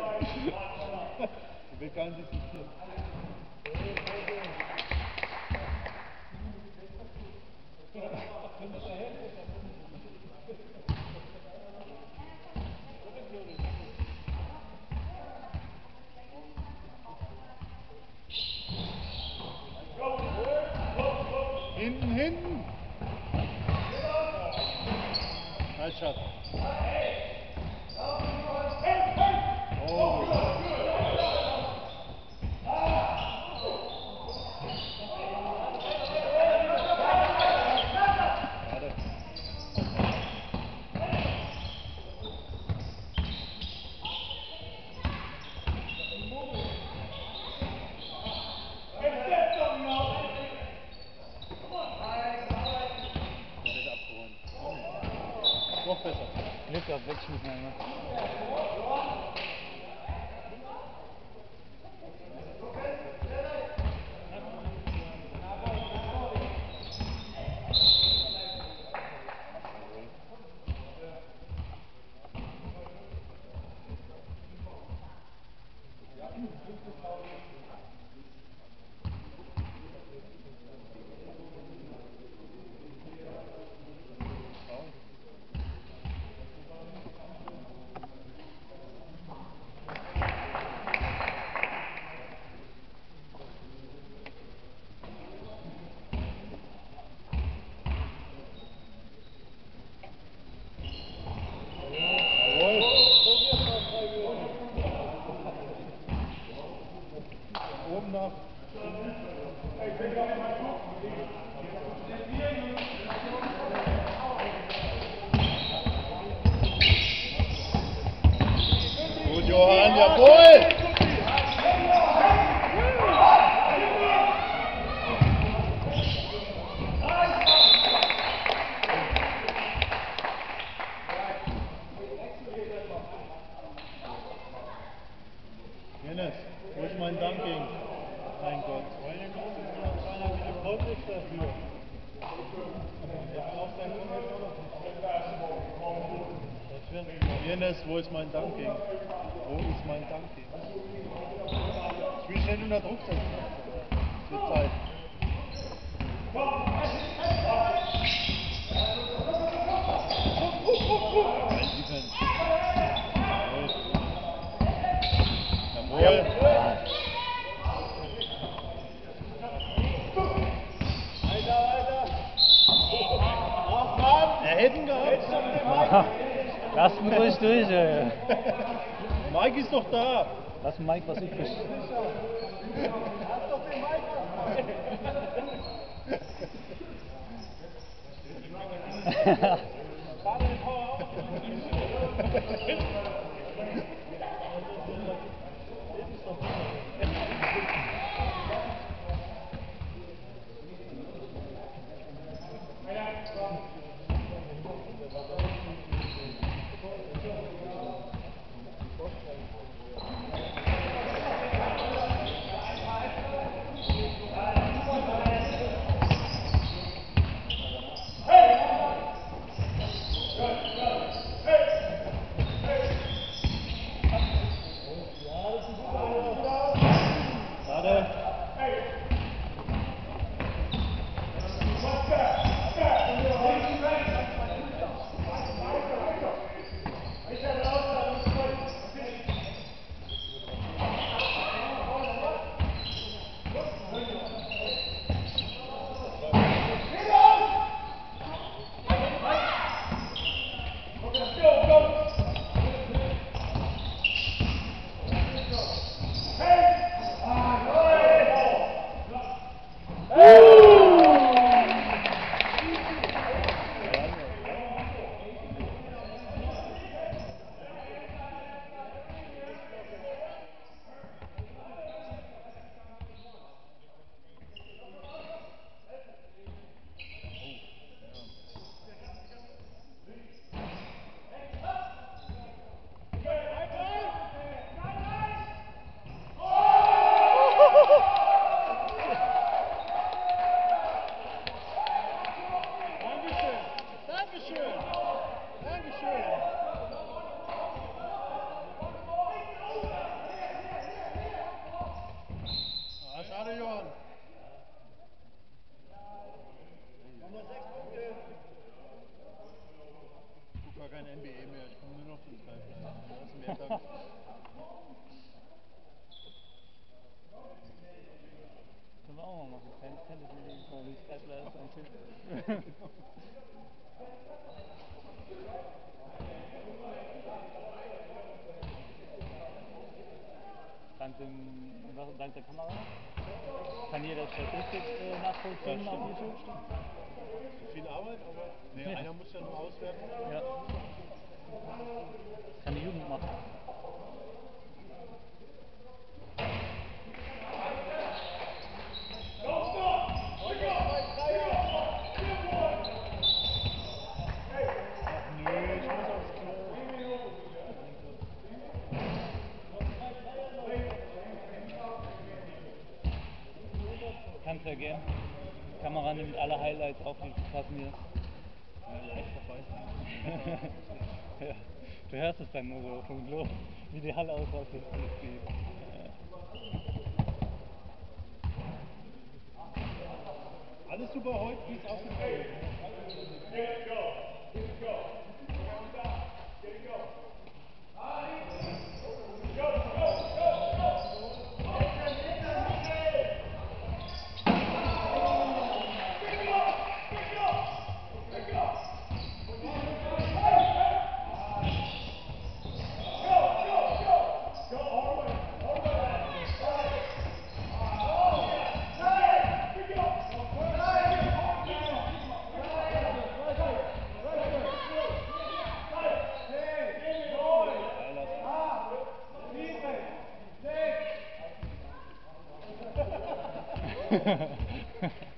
will gar nicht diskutieren. Hinten! Nice shot. Oh. Noch besser. Glück gehabt, wegschießen einmal. Oben nach. Gut, Johann, jawohl! Dennis, wo ist mein Dunking? Mein Gott. Dennis, wo ist mein Dunking? Wo ist mein Dunking? Ich will schnell unter Druck setzen. Es wird Zeit. Jawohl. Er hätte ihn gehabt. Lass ihn ruhig durch, ey. Mike ist doch da. Lass Mike was übrig. eh mehr. Ich komme nur noch zum Dreifleisch. Also mehr Dank. Können wir auch mal machen. Tennis mit dem Dreifleisch am Tisch. Dank der Kamera kann jeder Statistik nachvollziehen auf YouTube. Viel Arbeit, aber nee, Ja. einer muss ja nur auswerten. Ja. Das kann die Jugend machen. Nö, ich muss aufs Klo. Kannst ja gehen. Die Kamera nimmt alle Highlights auf, die passen hier. Ja, live dabei sein. Ja. Du hörst es dann nur so vom Klo, wie die Halle ausschaut. Alles super heute, wie es aufgefallen ist. Ha ha ha.